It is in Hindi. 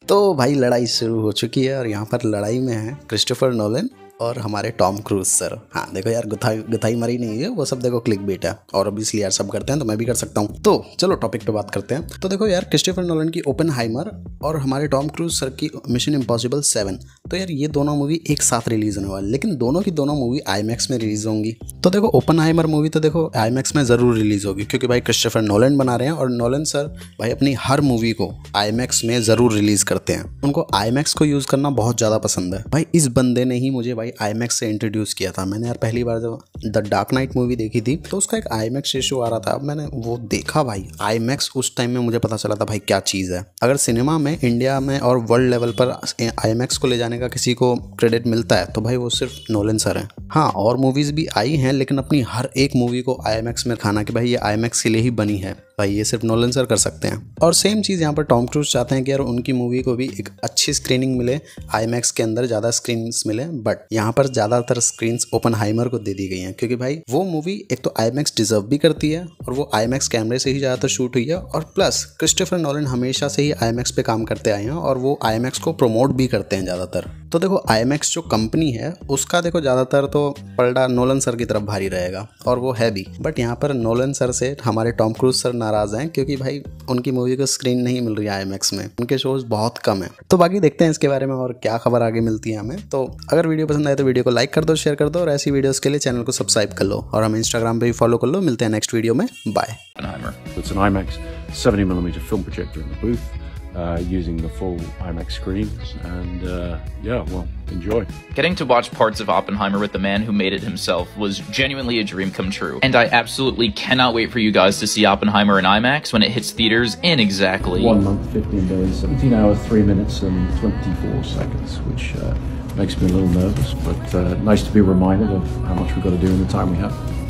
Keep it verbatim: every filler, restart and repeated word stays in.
तो भाई लड़ाई शुरू हो चुकी है और यहाँ पर लड़ाई में है क्रिस्टोफर नोलन और हमारे टॉम क्रूज सर। हाँ देखो यार, गुथाई गुथाई मरी नहीं है, वो सब देखो क्लिक बेट है और ऑब्वियसली यार सब करते हैं तो मैं भी कर सकता हूँ। तो चलो टॉपिक पे बात करते हैं। तो देखो यार, क्रिस्टोफर नोलन की ओपेनहाइमर और हमारे टॉम क्रूज सर की मिशन इम्पॉसिबल सेवन, तो यार ये दोनों मूवी एक साथ रिलीज होने वाली, लेकिन दोनों की दोनों मूवी आईमैक्स में रिलीज होंगी। तो देखो ओपेनहाइमर मूवी तो देखो आईमैक्स में जरूर रिलीज होगी, क्योंकि भाई क्रिस्टोफर नोलन बना रहे हैं और नोलन सर भाई अपनी हर मूवी को आईमैक्स में जरूर रिलीज करते हैं। उनको आईमैक्स को यूज करना बहुत ज्यादा पसंद है। भाई इस बंदे ने ही मुझे भाई आईमैक्स से इंट्रोड्यूस किया था। मैंने यार पहली बार जब द डार्क नाइट मूवी देखी थी तो उसका एक आईमैक्स इशू आ रहा था। अब मैंने वो देखा भाई आईमैक्स, उस टाइम में मुझे पता चला था भाई क्या चीज़ है। अगर सिनेमा में इंडिया में और वर्ल्ड लेवल पर आईमैक्स को ले जाने का किसी को क्रेडिट मिलता है तो भाई वो सिर्फ नोलन सर है। हाँ और मूवीज भी आई हैं, लेकिन अपनी हर एक मूवी को आईमैक्स में खाना कि भाई ये आईमैक्स के लिए ही बनी है, भाई ये सिर्फ नोलन सर कर सकते हैं। और सेम चीज़ यहाँ पर टॉम क्रूज चाहते हैं कि यार उनकी मूवी को भी एक अच्छी स्क्रीनिंग मिले, आईमैक्स के अंदर ज़्यादा स्क्रीन्स मिले। बट यहाँ पर ज़्यादातर स्क्रीन्स ओपेनहाइमर को दे दी गई हैं, क्योंकि भाई वो मूवी एक तो आईमैक्स डिजर्व भी करती है और वो आईमैक्स कैमरे से ही ज़्यादातर शूट हुई है। और प्लस क्रिस्टोफर नोलन हमेशा से ही आईमैक्स पे काम करते आए हैं और वो आईमैक्स को प्रमोट भी करते हैं ज़्यादातर। तो देखो आईमैक्स जो कंपनी है उसका देखो ज़्यादातर तो पलड़ा नोलन सर की तरफ भारी रहेगा और वो है भी। बट यहाँ पर नोलन सर से हमारे टॉम क्रूज सर नाराज़ हैं, क्योंकि भाई उनकी मूवी को स्क्रीन नहीं मिल रही है आईमैक्स में, उनके शोज बहुत कम है। तो बाकी देखते हैं इसके बारे में और क्या खबर आगे मिलती है हमें। तो अगर वीडियो पसंद आए तो वीडियो को लाइक कर दो, शेयर कर दो और ऐसी वीडियोस के लिए चैनल को सब्सक्राइब कर लो और हमें इंस्टाग्राम पे भी फॉलो कर लो। मिलते हैं नेक्स्ट वीडियो में, bye. It's an IMAX seventy millimeter film projector in the booth, uh, using the full IMAX screens, and uh, yeah, well, enjoy. Getting to watch parts of Oppenheimer with the man who made it himself was genuinely a dream come true, and I absolutely cannot wait for you guys to see Oppenheimer in IMAX when it hits theaters in exactly One month, fifteen days, seventeen hours, three minutes, and twenty-four seconds, which uh, makes me a little nervous, but uh, nice to be reminded of how much we've got to do in the time we have.